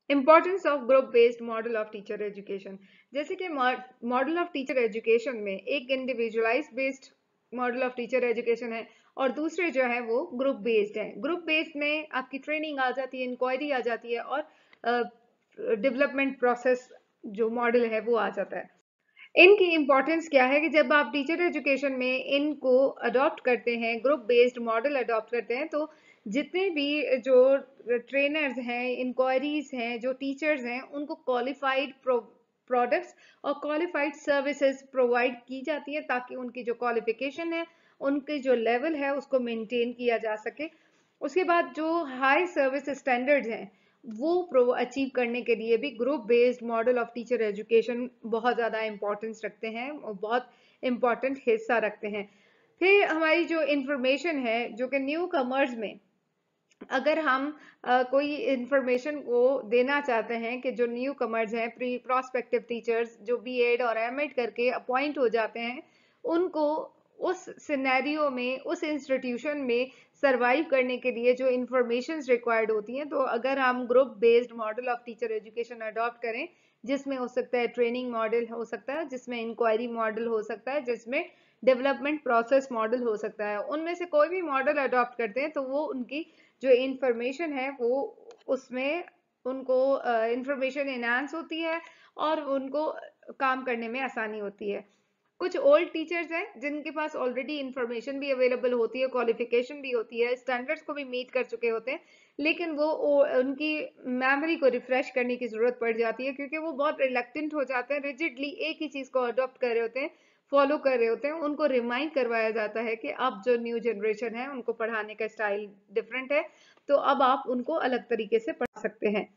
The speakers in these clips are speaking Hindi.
Importance of group based model of teacher education. जैसे कि मॉडल ऑफ टीचर एजुकेशन में एक individualise based model of teacher education है और दूसरे जो है वो ग्रुप बेस्ड है। ग्रुप बेस्ड में आपकी ट्रेनिंग आ जाती है, इंक्वायरी आ जाती है और डेवलपमेंट प्रोसेस जो मॉडल है वो आ जाता है। इनकी इंपॉर्टेंस क्या है कि जब आप टीचर एजुकेशन में इनको अडॉप्ट करते हैं, ग्रुप बेस्ड मॉडल अडॉप्ट करते हैं, तो जितने भी जो ट्रेनर्स हैं, इंक्वायरीज हैं, जो टीचर्स हैं, उनको क्वालिफाइड प्रोडक्ट्स और क्वालिफाइड सर्विसेज प्रोवाइड की जाती है ताकि उनकी जो क्वालिफिकेशन है, उनके जो लेवल है उसको मेंटेन किया जा सके। उसके बाद जो हाई सर्विस स्टैंडर्ड्स हैं वो अचीव करने के लिए भी group based model of teacher education बहुत ज़्यादा इंपॉर्टेंस रखते हैं और बहुत इंपॉर्टेंट हिस्सा रखते हैं। फिर हमारी जो इंफॉर्मेशन है, जो कि न्यू कमर्स में अगर हम कोई इंफॉर्मेशन को देना चाहते हैं कि जो न्यू कमर्स हैं, प्री प्रोस्पेक्टिव टीचर्स जो बीएड और एमएड करके अपॉइंट हो जाते हैं, उनको उस सिनेरियो में, उस इंस्टीट्यूशन में सरवाइव करने के लिए जो इंफॉर्मेशन रिक्वायर्ड होती हैं, तो अगर हम group based model of teacher education adopt करें, जिसमें हो सकता है ट्रेनिंग मॉडल हो सकता है, जिसमें इंक्वायरी मॉडल हो सकता है, जिसमें डेवलपमेंट प्रोसेस मॉडल हो सकता है, उनमें से कोई भी मॉडल अडॉप्ट करते हैं तो वो उनकी जो इंफॉर्मेशन है वो उसमें उनको इंफॉर्मेशन एनहांस होती है और उनको काम करने में आसानी होती है। कुछ ओल्ड टीचर्स हैं जिनके पास ऑलरेडी इंफॉर्मेशन भी अवेलेबल होती है, क्वालिफिकेशन भी होती है, स्टैंडर्ड्स को भी मीट कर चुके होते हैं, लेकिन वो उनकी मेमोरी को रिफ्रेश करने की जरूरत पड़ जाती है क्योंकि वो बहुत रिलक्टेंट हो जाते हैं, रिजिडली एक ही चीज को अडॉप्ट कर रहे होते हैं, फॉलो कर रहे होते हैं। उनको रिमाइंड करवाया जाता है कि अब जो न्यू जनरेशन है उनको पढ़ाने का स्टाइल डिफरेंट है, तो अब आप उनको अलग तरीके से पढ़ा सकते हैं।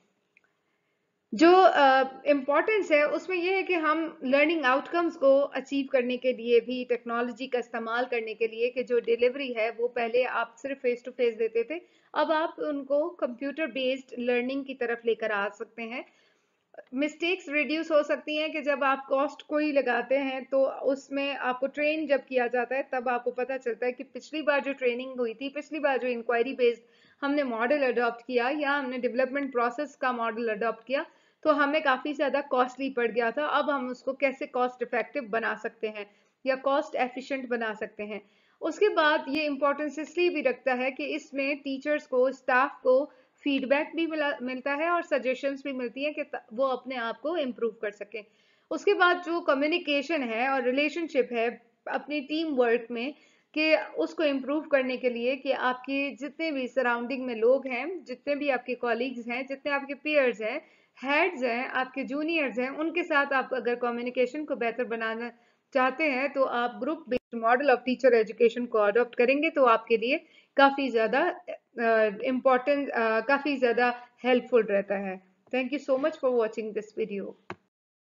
जो इम्पोर्टेंस है उसमें यह है कि हम लर्निंग आउटकम्स को अचीव करने के लिए भी टेक्नोलॉजी का इस्तेमाल करने के लिए कि जो डिलीवरी है वो पहले आप सिर्फ फेस टू फेस देते थे, अब आप उनको कंप्यूटर बेस्ड लर्निंग की तरफ लेकर आ सकते हैं। मिस्टेक्स रिड्यूस हो सकती हैं कि जब आप कॉस्ट कोई लगाते हैं तो उसमें आपको ट्रेन जब किया जाता है तब आपको पता चलता है कि पिछली बार जो ट्रेनिंग हुई थी, पिछली बार जो इंक्वायरी बेस्ड हमने मॉडल अडॉप्ट किया या हमने डेवलपमेंट प्रोसेस का मॉडल अडॉप्ट किया तो हमें काफ़ी ज़्यादा कॉस्टली पड़ गया था। अब हम उसको कैसे कॉस्ट इफेक्टिव बना सकते हैं या कॉस्ट एफिशिएंट बना सकते हैं। उसके बाद ये इम्पोर्टेंस इसलिए भी रखता है कि इसमें टीचर्स को, स्टाफ को फीडबैक भी मिलता है और सजेशंस भी मिलती है कि वो अपने आप को इम्प्रूव कर सकें। उसके बाद जो कम्युनिकेशन है और रिलेशनशिप है अपनी टीम वर्क में, कि उसको इम्प्रूव करने के लिए कि आपके जितने भी सराउंडिंग में लोग हैं, जितने भी आपके कॉलीग्स हैं, जितने आपके पीयर्स हैं, हेड्स हैं, आपके जूनियर्स हैं, उनके साथ आप अगर कम्युनिकेशन को बेहतर बनाना चाहते हैं तो आप group based model of teacher education को अडॉप्ट करेंगे तो आपके लिए काफ़ी ज़्यादा इम्पोर्टेंट, काफ़ी ज़्यादा हेल्पफुल रहता है। Thank you so much for watching this video.